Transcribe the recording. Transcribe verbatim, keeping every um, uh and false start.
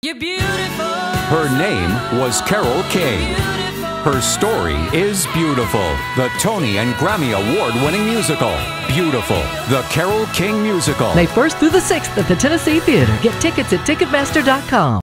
You're beautiful. Her name was Carole King. Her story is beautiful. The Tony and Grammy Award-winning musical, Beautiful, the Carole King Musical. May first through the sixth at the Tennessee Theater. Get tickets at Ticketmaster dot com.